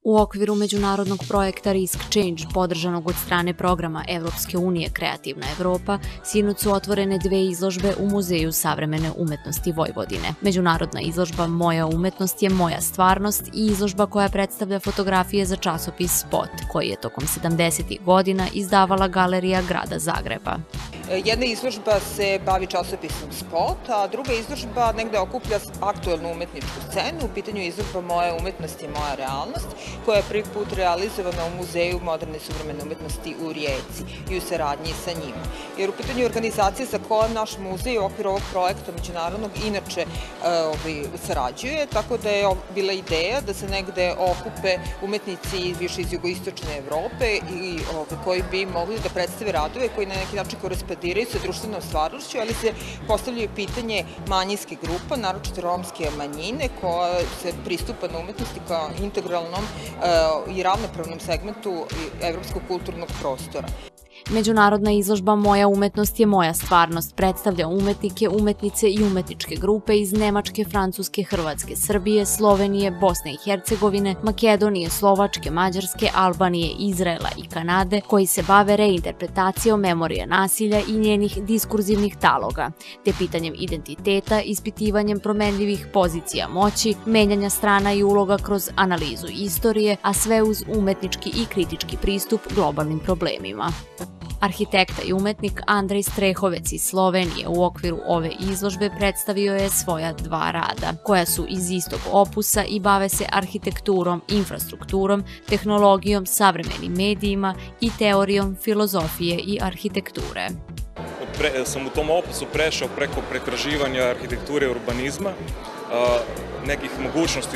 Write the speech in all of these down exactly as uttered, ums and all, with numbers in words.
U okviru međunarodnog projekta Risk Change, podržanog od strane programa Evropske unije Kreativna Evropa, sinoć su otvorene dve izložbe u Muzeju savremene umetnosti Vojvodine. Međunarodna izložba Moja umetnost je moja stvarnost i izložba koja predstavlja fotografije za časopis Spot, koji je tokom sedamdesetih godina izdavala Galerija grada Zagreba. Jedna izložba se bavi časopisom Spot, a druga izložba negde okuplja aktuelnu umetničku scenu. U pitanju je izložba Moja umetnost je moja realnost, koja je prvi put realizovana u Muzeju moderne i suvremene umetnosti u Rijeci i u saradnji sa njima. Jer u pitanju je organizacija sa kojom naš muzej u okviru ovog projekta međunarodnog inače sarađuje, tako da je bila ideja da se negde okupe umetnici više iz jugoistočne Evrope i koji bi mogli da predstave radove koji na neki način korespondiraju sa društvenom stvarnošću, ali se postavljaju pitanje manjinskih grupa, naročito romske manjine, koja se pristupa na umetnosti kao integralnom i ravnopravnom segmentu evropskog kulturnog prostora. Međunarodna izložba Moja umetnost je moja stvarnost predstavlja umetnike, umetnice i umetničke grupe iz Nemačke, Francuske, Hrvatske, Srbije, Slovenije, Bosne i Hercegovine, Makedonije, Slovačke, Mađarske, Albanije, Izraela i Kanade, koji se bave reinterpretacijom memorije nasilja i njenih diskurzivnih taloga, te pitanjem identiteta, ispitivanjem promenljivih pozicija moći, menjanja strana i uloga kroz analizu istorije, a sve uz umetnički i kritički pristup globalnim problemima. Arhitekta i umetnik Andrej Strehovec iz Slovenije u okviru ove izložbe predstavio je svoja dva rada, koja su iz istog opusa i bave se arhitekturom, infrastrukturom, tehnologijom, savremenim medijima i teorijom filozofije i arhitekture. Sam u tom opusu prešao preko pretraživanja arhitekture i urbanizma, nekih mogućnosti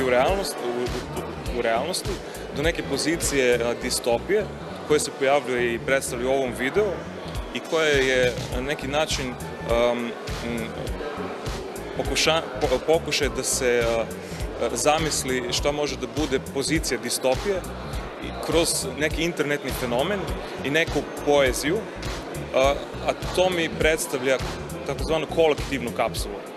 u realnosti, do neke pozicije distopije, koje se pojavljuje i predstavlja u ovom videu i koje je na neki način pokušaj da se zamisli šta može da bude pozicija distopije kroz neki internetni fenomen i neku poeziju, a to mi predstavlja takozvanu kolektivnu kapsulu.